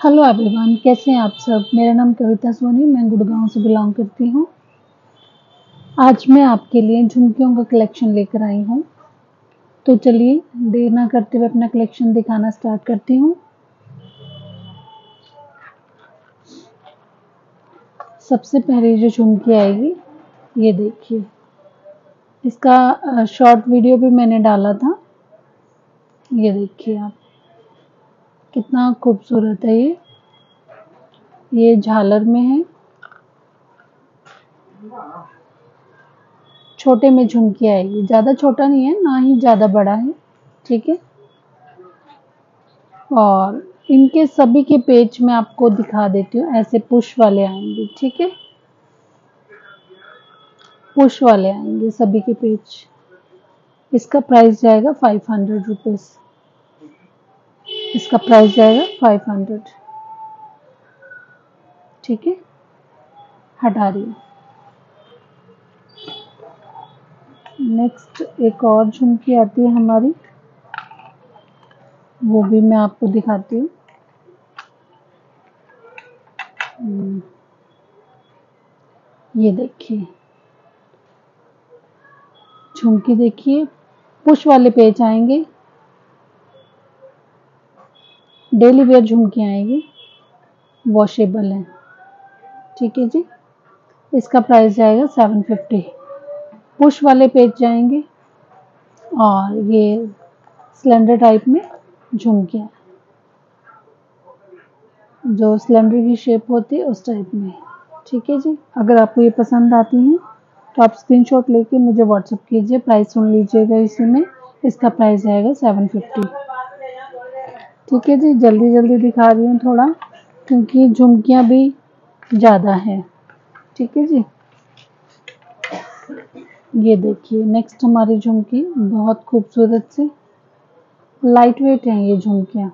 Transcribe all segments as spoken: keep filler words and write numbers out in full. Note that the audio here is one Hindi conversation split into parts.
हेलो एवरीवन, कैसे हैं आप सब। मेरा नाम कविता सोनी, मैं गुड़गांव से बिलोंग करती हूँ। आज मैं आपके लिए झुमकियों का कलेक्शन लेकर आई हूँ। तो चलिए देर ना करते हुए अपना कलेक्शन दिखाना स्टार्ट करती हूँ। सबसे पहले जो झुमकी आएगी, ये देखिए। इसका शॉर्ट वीडियो भी मैंने डाला था। ये देखिए आप, कितना खूबसूरत है ये ये झालर में है। छोटे में झुमकी आएगी, ज़्यादा छोटा नहीं है ना ही ज़्यादा बड़ा है, ठीक है। और इनके सभी के पेच मैं आपको दिखा देती हूँ। ऐसे पुश वाले आएंगे, ठीक है। पुश वाले आएंगे सभी के पेच। इसका प्राइस जाएगा फाइव हंड्रेड रुपीज़। इसका प्राइस जाएगा फाइव हंड्रेड, ठीक है। हटा रही हूँ। नेक्स्ट एक और झुमकी आती है हमारी, वो भी मैं आपको दिखाती हूँ। ये देखिए झुमकी, देखिए पुश वाले पेच आएंगे। डेली वेयर झुमकी आएगी, वॉशेबल है, ठीक है जी। इसका प्राइस जाएगा सेवन फिफ्टी। पुश वाले पेच जाएंगे और ये सिलेंडर टाइप में झुमकियाँ, जो सिलेंडर की शेप होती है उस टाइप में, ठीक है जी। अगर आपको ये पसंद आती हैं तो आप स्क्रीनशॉट लेके मुझे व्हाट्सएप कीजिए। प्राइस सुन लीजिएगा इसी में। इसका प्राइस जाएगा सेवन फिफ्टी, ठीक है जी। जल्दी जल्दी दिखा रही हूँ थोड़ा, क्योंकि झुमकियाँ भी ज़्यादा हैं, ठीक है जी। ये देखिए नेक्स्ट हमारी झुमकी, बहुत खूबसूरत सी लाइट वेट है ये झुमकियाँ,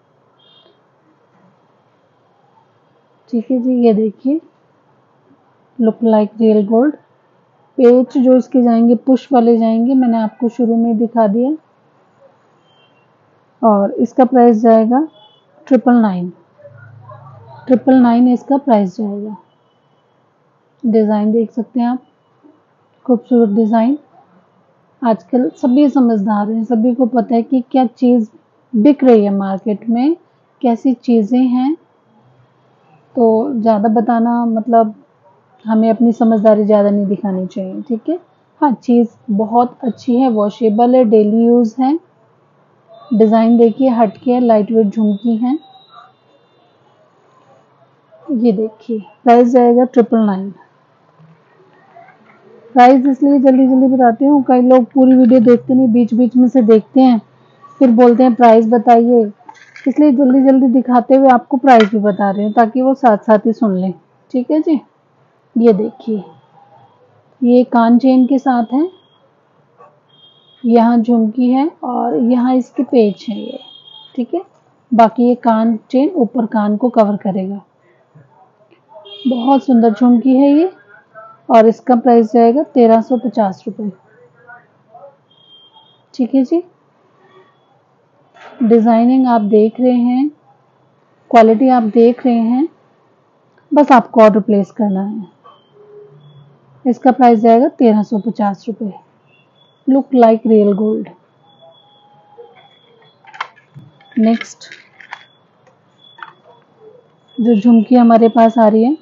ठीक है जी। ये देखिए, लुक लाइक रियल गोल्ड। पेच जो इसके जाएंगे पुश वाले जाएंगे, मैंने आपको शुरू में दिखा दिया। और इसका प्राइस जाएगा ट्रिपल नाइन। ट्रिपल नाइन इसका प्राइस जाएगा। डिज़ाइन देख सकते हैं आप, खूबसूरत डिज़ाइन। आजकल सभी समझदार हैं, सभी को पता है कि क्या चीज़ बिक रही है मार्केट में, कैसी चीज़ें हैं। तो ज़्यादा बताना मतलब हमें अपनी समझदारी ज़्यादा नहीं दिखानी चाहिए, ठीक है। हाँ, चीज़ बहुत अच्छी है, वॉशेबल है, डेली यूज़ है। डिज़ाइन देखिए हटके है, लाइट वेट झुमकी है। ये देखिए प्राइस जाएगा ट्रिपल नाइन। प्राइस इसलिए जल्दी जल्दी बताती हूँ, कई लोग पूरी वीडियो देखते नहीं, बीच बीच में से देखते हैं, फिर बोलते हैं प्राइस बताइए। इसलिए जल्दी जल्दी दिखाते हुए आपको प्राइस भी बता रही हूँ, ताकि वो साथ साथ ही सुन लें, ठीक है जी। ये देखिए, ये कान चेन के साथ है, यहाँ झुमकी है और यहाँ इसके पेच है ये, ठीक है। बाकी ये कान चेन ऊपर कान को कवर करेगा। बहुत सुंदर झुमकी है ये, और इसका प्राइस जाएगा तेरह सौ पचास रुपये, ठीक है जी। डिज़ाइनिंग आप देख रहे हैं, क्वालिटी आप देख रहे हैं, बस आपको ऑर्डर प्लेस करना है। इसका प्राइस जाएगा तेरह सौ पचास रुपये। Look like real gold. Next जो झुमकी हमारे पास आ रही है,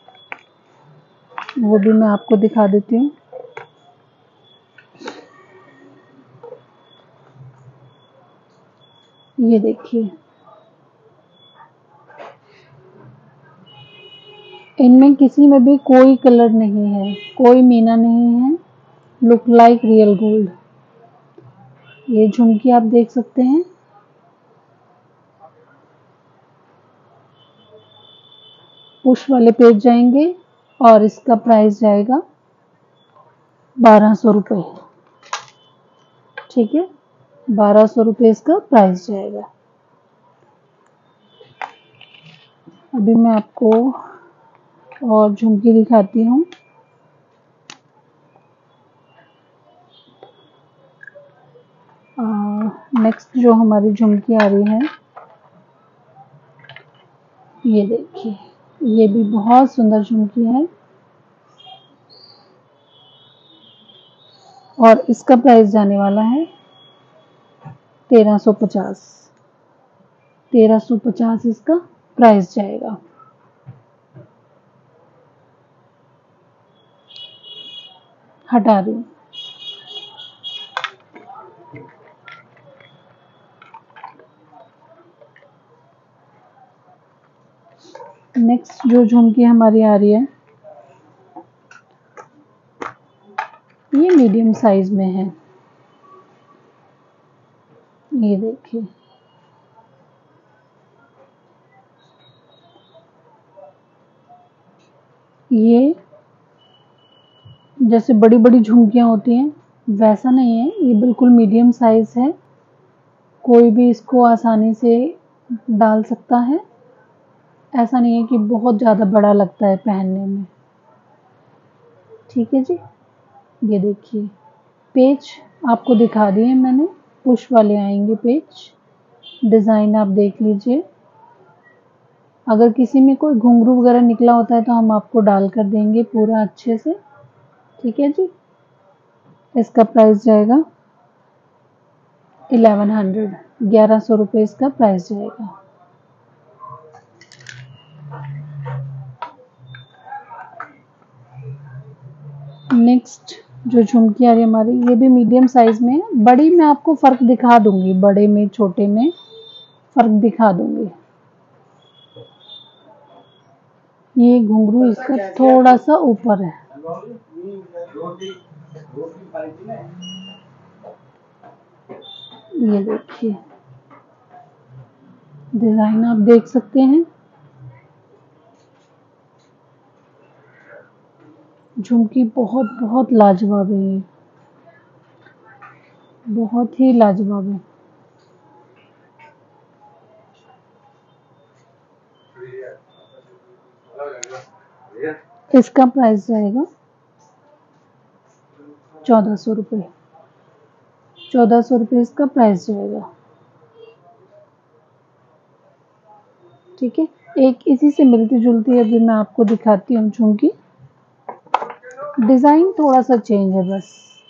वो भी मैं आपको दिखा देती हूँ। ये देखिए, इनमें किसी में भी कोई कलर नहीं है, कोई मीना नहीं है। Look like real gold. ये झुमकी आप देख सकते हैं। पुश वाले पेज जाएंगे और इसका प्राइस जाएगा बारह सौ रुपये, ठीक है। बारह सौ रुपये इसका प्राइस जाएगा। अभी मैं आपको और झुमकी दिखाती हूँ। नेक्स्ट जो हमारी झुमकी आ रही है, ये देखिए, ये भी बहुत सुंदर झुमकी है और इसका प्राइस जाने वाला है तेरह सौ पचास। तेरह सौ पचास इसका प्राइस जाएगा। हटा रही हूँ। नेक्स्ट जो झुमकी हमारी आ रही है, ये मीडियम साइज में है। ये देखिए, ये जैसे बड़ी बड़ी झुमकियाँ होती हैं वैसा नहीं है, ये बिल्कुल मीडियम साइज है। कोई भी इसको आसानी से डाल सकता है। ऐसा नहीं है कि बहुत ज़्यादा बड़ा लगता है पहनने में। ठीक है जी। ये देखिए, पेज आपको दिखा दिए मैंने, पुश वाले आएंगे पेज। डिज़ाइन आप देख लीजिए। अगर किसी में कोई घुंघरू वगैरह निकला होता है तो हम आपको डाल कर देंगे पूरा अच्छे से। ठीक है जी। इसका प्राइस जाएगा इलेवन हंड्रेड, ग्यारह सौ रुपये इसका प्राइस जाएगा। नेक्स्ट जो झुमकी आ रही है हमारी, ये भी मीडियम साइज में है। बड़ी मैं आपको फ़र्क दिखा दूंगी, बड़े में छोटे में फ़र्क दिखा दूंगी। ये घुंघरू इसका थोड़ा सा ऊपर है। ये देखिए, डिज़ाइन आप देख सकते हैं। झुमकी बहुत बहुत लाजवाब है, ये बहुत ही लाजवाब है। इसका प्राइस जाएगा चौदह सौ रुपये। चौदह सौ रुपये इसका प्राइस जाएगा। ठीक है, एक इसी से मिलती जुलती अभी मैं आपको दिखाती हूँ झुमकी। डिज़ाइन थोड़ा सा चेंज है बस।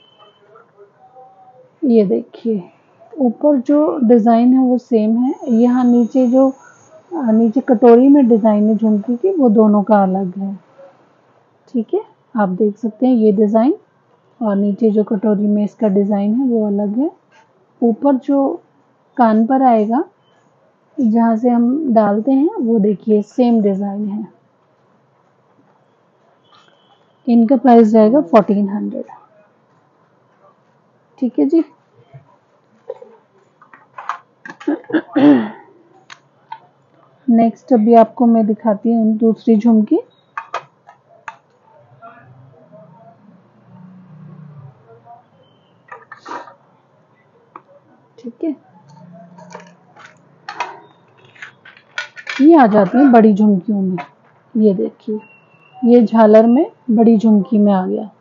ये देखिए, ऊपर जो डिज़ाइन है वो सेम है। यहाँ नीचे जो नीचे कटोरी में डिज़ाइन है झुमकी की, वो दोनों का अलग है। ठीक है, आप देख सकते हैं ये डिज़ाइन, और नीचे जो कटोरी में इसका डिज़ाइन है वो अलग है। ऊपर जो कान पर आएगा, जहाँ से हम डालते हैं, वो देखिए सेम डिज़ाइन है। इनका प्राइस जाएगा फोर्टीन हंड्रेड। ठीक है जी। नेक्स्ट अभी आपको मैं दिखाती हूँ दूसरी झुमकी। ठीक है, ये आ जाती है बड़ी झुमकियों में। ये देखिए, ये झालर में बड़ी झुमकी में आ गया।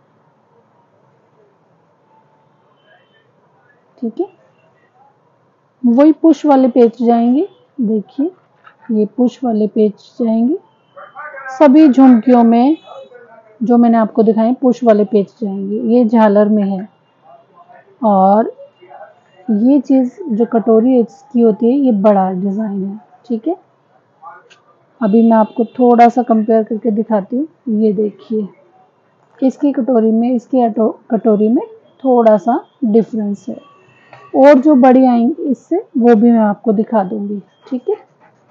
ठीक है, वही पुश वाले पेज जाएंगे। देखिए, ये पुश वाले पेज जाएंगे। सभी झुमकियों में जो मैंने आपको दिखाए पुश वाले पेज जाएंगे। ये झालर में है, और ये चीज़ जो कटोरी इसकी होती है, ये बड़ा डिज़ाइन है। ठीक है, अभी मैं आपको थोड़ा सा कंपेयर करके दिखाती हूँ। ये देखिए, इसकी कटोरी में इसकी कटोरी में थोड़ा सा डिफरेंस है, और जो बड़ी आएंगी इससे वो भी मैं आपको दिखा दूंगी। ठीक है,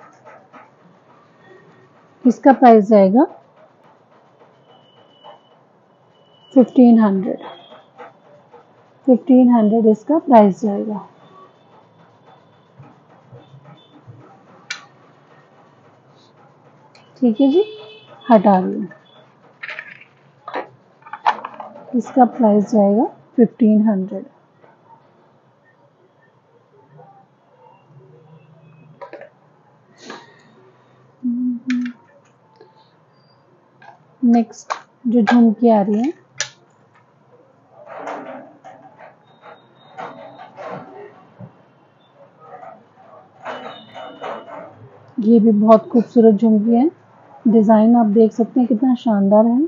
इसका प्राइस जाएगा फिफ्टीन हंड्रेड। फिफ्टीन हंड्रेड इसका प्राइस जाएगा। ठीक है जी, हटा रही हूँ। इसका प्राइस जाएगा फिफ्टीन हंड्रेड। नेक्स्ट जो झुमकी आ रही है, ये भी बहुत खूबसूरत झुमकी है। डिज़ाइन आप देख सकते हैं कितना शानदार है।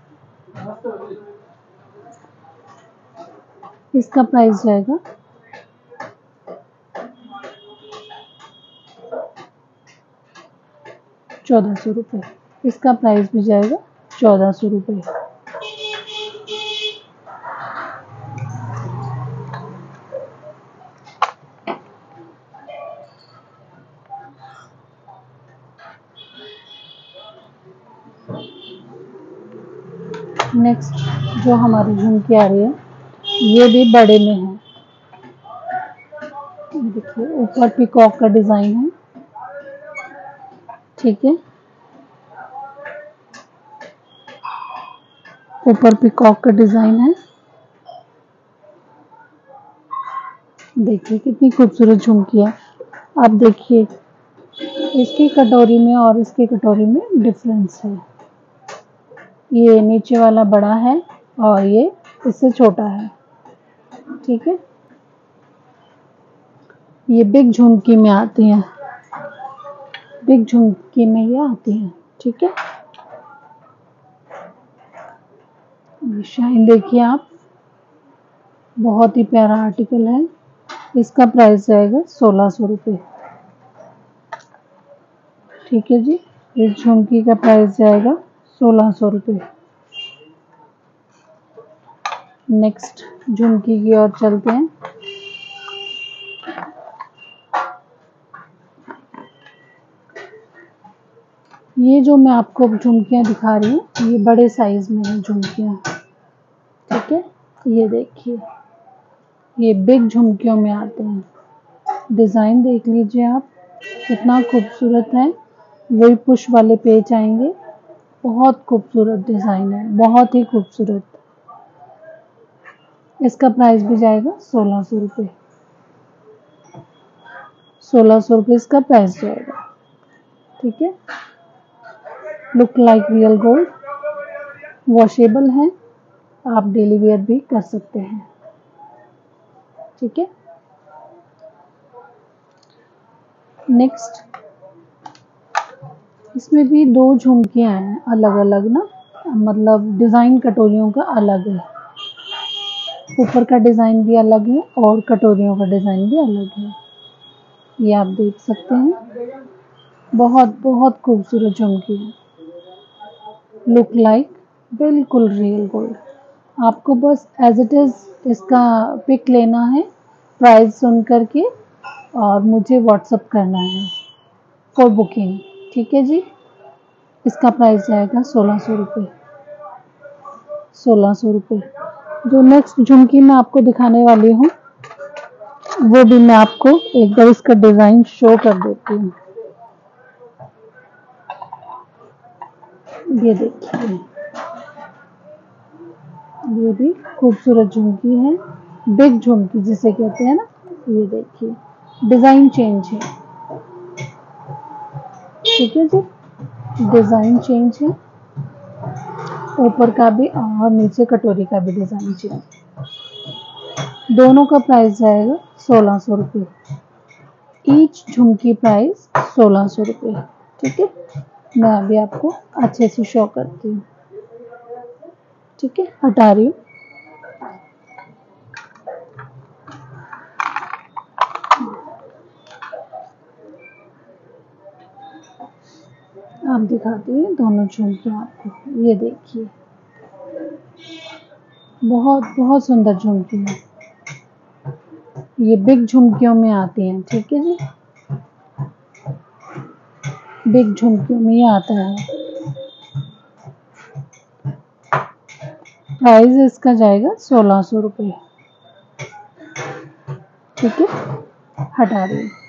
इसका प्राइस जाएगा चौदह सौ रुपये। इसका प्राइस भी जाएगा चौदह सौ रुपये। नेक्स्ट जो हमारी झुमकी आ रही है ये भी बड़े में है। देखिए ऊपर पीकॉक का डिजाइन है, ठीक है। ऊपर पीकॉक का डिजाइन है। देखिए कितनी खूबसूरत झुमकी है। आप देखिए इसकी कटोरी में और इसकी कटोरी में डिफरेंस है। ये नीचे वाला बड़ा है और ये इससे छोटा है, ठीक है। ये बिग झुमकी में आती हैं, बिग झुमकी में ये आती हैं, ठीक है। ये शाइन देखिए आप, बहुत ही प्यारा आर्टिकल है। इसका प्राइस जाएगा सोलह सौ रुपये, ठीक है जी। इस झुमकी का प्राइस जाएगा सोलह सौ रुपये। नेक्स्ट झुमकी की ओर चलते हैं। ये जो मैं आपको झुमकियाँ दिखा रही हूँ ये बड़े साइज में है झुमकियाँ, ठीक है। ये देखिए ये बिग झुमकियों में आते हैं। डिज़ाइन देख लीजिए आप, कितना खूबसूरत है। वही पुश वाले पेज आएंगे, बहुत खूबसूरत डिज़ाइन है, बहुत ही खूबसूरत। इसका प्राइस भी जाएगा सोलह सौ रुपये। सोलह सौ रुपये इसका प्राइस जाएगा, ठीक है। Look like real gold, washable है, आप डेली वेयर भी कर सकते हैं, ठीक है। नेक्स्ट इसमें भी दो झुमकियाँ हैं अलग अलग ना, मतलब डिज़ाइन कटोरियों का अलग है। ऊपर का डिज़ाइन भी अलग है और कटोरियों का डिज़ाइन भी अलग है। ये आप देख सकते हैं, बहुत बहुत खूबसूरत झुमकी है। लुक लाइक बिल्कुल रियल गोल्ड। आपको बस एज इट इज़ इसका पिक लेना है प्राइस सुन करके और मुझे व्हाट्सअप करना है फॉर बुकिंग, ठीक है जी। इसका प्राइस जाएगा सोलह सौ रुपये, सोलह सौ रुपये। जो नेक्स्ट झुमकी मैं आपको दिखाने वाली हूँ वो भी मैं आपको एक बार इसका डिज़ाइन शो कर देती हूँ। ये देखिए ये भी खूबसूरत झुमकी है, बिग झुमकी जिसे कहते हैं ना। ये देखिए डिज़ाइन चेंज है, ठीक है जी। डिज़ाइन चेंज है, ऊपर का भी और नीचे कटोरी का भी डिज़ाइन चेंज। दोनों का प्राइस जाएगा सोलह सौ रुपये। ईच झुमकी प्राइस सोलह सौ रुपये, ठीक है। मैं अभी आपको अच्छे से शो करती हूँ, ठीक है। हटा रही हूँ। आप दिखाती हूँ दोनों झुमकियाँ आपको। ये देखिए बहुत बहुत सुंदर झुमकी है। ये बिग झुमकियों में आती हैं, ठीक है जी। बिग झुमकियों में ये आता है। प्राइस इसका जाएगा सोलह सौ रुपये, ठीक है। हटा रही हूँ।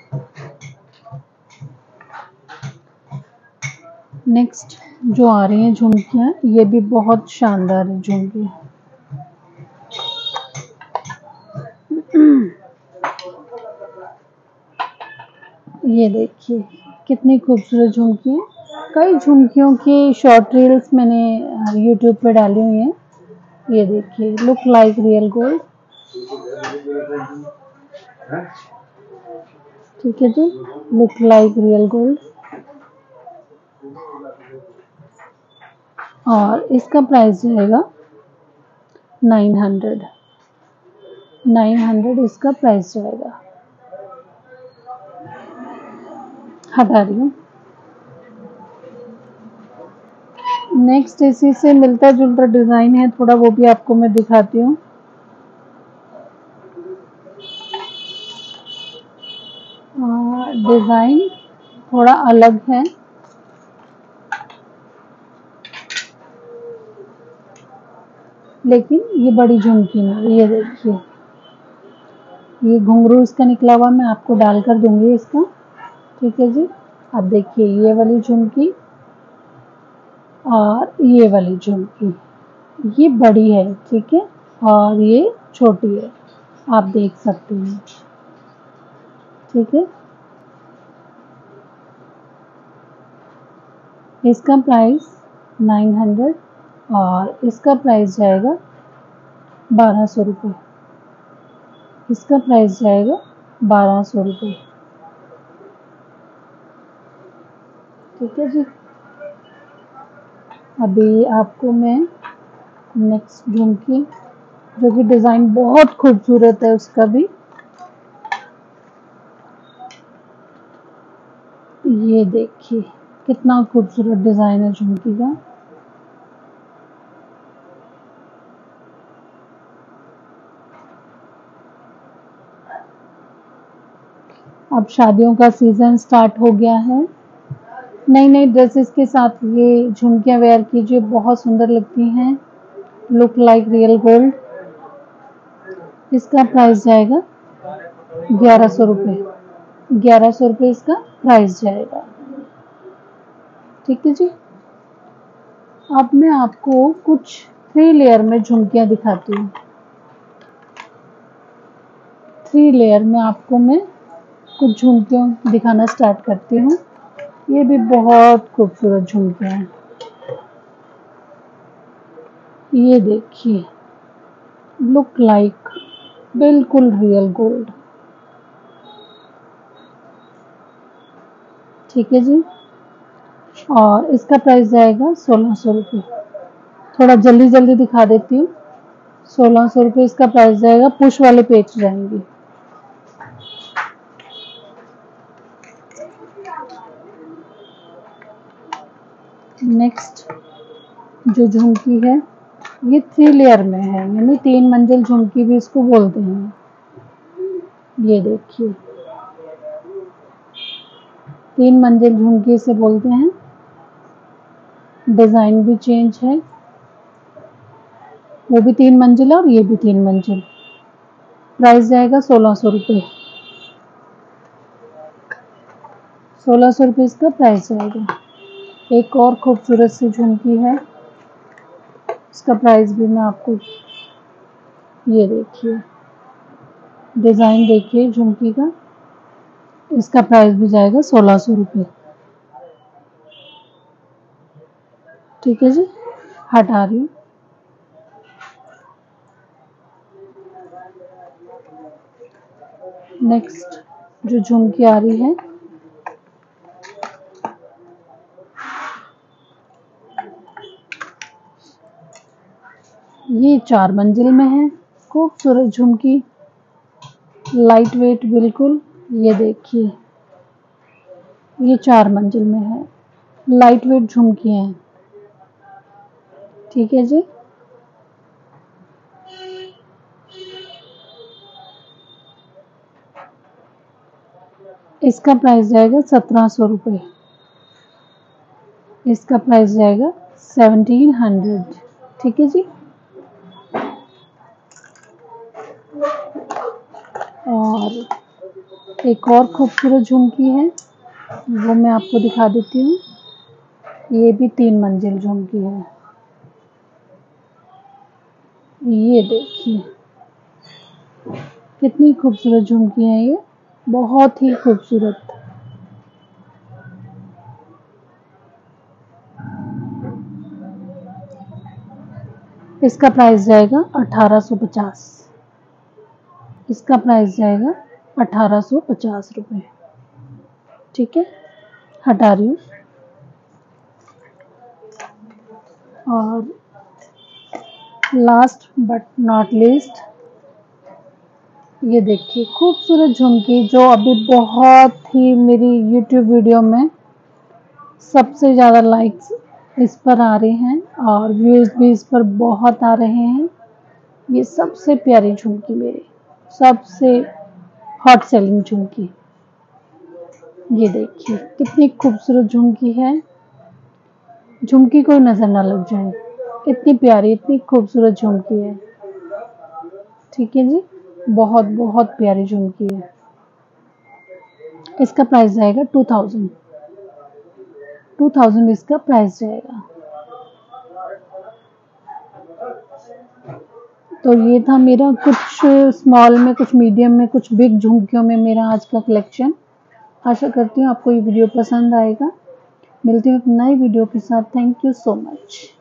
नेक्स्ट जो आ रही हैं झुमकियाँ ये भी बहुत शानदार है झुमकी। ये देखिए कितनी खूबसूरत झुमकी है। कई झुमकियों की शॉर्ट रील्स मैंने यूट्यूब पे डाली हुई हैं। ये देखिए लुक लाइक रियल गोल्ड, ठीक है जी। Look like real gold. और इसका प्राइस जाएगा नाइन हंड्रेड। नाइन हंड्रेड इसका प्राइस जाएगा। हटा रही हूँ। नेक्स्ट इसी से मिलता जुलता डिज़ाइन है थोड़ा, वो भी आपको मैं दिखाती हूँ। डिज़ाइन थोड़ा अलग है, लेकिन ये बड़ी झुमकी में, ये देखिए, ये घुंघरू इसका निकला हुआ मैं आपको डालकर दूंगी इसका। ठीक है जी। अब देखिए ये वाली झुमकी और ये वाली झुमकी, ये बड़ी है, ठीक है, और ये छोटी है, आप देख सकते हैं। ठीक है, इसका प्राइस नाइन हंड्रेड और इसका प्राइस जाएगा बारह सौ रुपये। इसका प्राइस जाएगा बारह सौ रुपये। ठीक है जी। अभी आपको मैं नेक्स्ट झुमकी, जो कि डिज़ाइन बहुत खूबसूरत है उसका भी, ये देखिए कितना खूबसूरत डिज़ाइन है झुमकी का। अब शादियों का सीज़न स्टार्ट हो गया है, नई नई ड्रेसेस के साथ ये झुमकियाँ वेयर कीजिए, बहुत सुंदर लगती हैं, लुक लाइक रियल गोल्ड। इसका प्राइस जाएगा ग्यारह सौ रुपये। ग्यारह सौ रुपये इसका प्राइस जाएगा। ठीक है जी। अब मैं आपको कुछ थ्री लेयर में झुमकियाँ दिखाती हूँ। थ्री लेयर में आपको मैं कुछ झुमकियाँ दिखाना स्टार्ट करती हूँ। ये भी बहुत खूबसूरत झुमकियाँ हैं। ये देखिए, लुक लाइक बिल्कुल रियल गोल्ड। ठीक है जी। और इसका प्राइस जाएगा सोलह सौ रुपये। थोड़ा जल्दी जल्दी दिखा देती हूँ। सोलह सौ रुपये इसका प्राइस जाएगा, पुश वाले पेज जाएंगे। नेक्स्ट जो झुमकी है ये थ्री लेयर में है, यानी तीन मंजिल झुमकी भी इसको बोलते हैं। ये देखिए, तीन मंजिल झुमकी से बोलते हैं। डिज़ाइन भी चेंज है, वो भी तीन मंजिल और ये भी तीन मंजिल। प्राइस जाएगा सोलह सौ रुपये। सोलह सौ रुपये इसका प्राइस जाएगा। एक और खूबसूरत सी झुमकी है, इसका प्राइस भी मैं आपको, ये देखिए, डिज़ाइन देखिए झुमकी का, इसका प्राइस भी जाएगा सोलह सौ रुपये। ठीक है जी। हटा रही हूँ। नेक्स्ट जो झुमकी आ रही है, ये चार मंजिल में है, खूबसूरत झुमकी, लाइट वेट बिल्कुल। ये देखिए, ये चार मंजिल में है, लाइट वेट झुमकी हैं। ठीक है जी। इसका प्राइस जाएगा सत्रह सौ रुपये। इसका प्राइस जाएगा सेवनटीन हंड्रेड। ठीक है जी। और एक और खूबसूरत झुमकी है, वो मैं आपको दिखा देती हूँ। ये भी तीन मंजिल झुमकी है। ये देखिए कितनी खूबसूरत झुमकी है, ये बहुत ही खूबसूरत। इसका प्राइस जाएगा अठारह सौ पचास। इसका प्राइस जाएगा अठारह सौ पचास रुपये। ठीक है, हटा रही हूँ। और लास्ट बट नॉट लीस्ट, ये देखिए खूबसूरत झुमकी जो अभी बहुत ही मेरी यूट्यूब वीडियो में सबसे ज़्यादा लाइक्स इस पर आ रहे हैं और व्यूज़ भी इस पर बहुत आ रहे हैं। ये सबसे प्यारी झुमकी, मेरी सबसे हॉट सेलिंग झुमकी। ये देखिए कितनी खूबसूरत झुमकी है, झुमकी को नज़र ना लग जाए, इतनी प्यारी इतनी खूबसूरत झुमकी है। ठीक है जी, बहुत बहुत प्यारी झुमकी है। इसका प्राइस जाएगा टू थाउजेंड टू थाउजेंड इसका प्राइस जाएगा। तो ये था मेरा कुछ स्मॉल में, कुछ मीडियम में, कुछ बिग झुमकियों में मेरा आज का कलेक्शन। आशा करती हूँ आपको ये वीडियो पसंद आएगा। मिलती हूँ एक नई वीडियो के साथ। Thank you so much.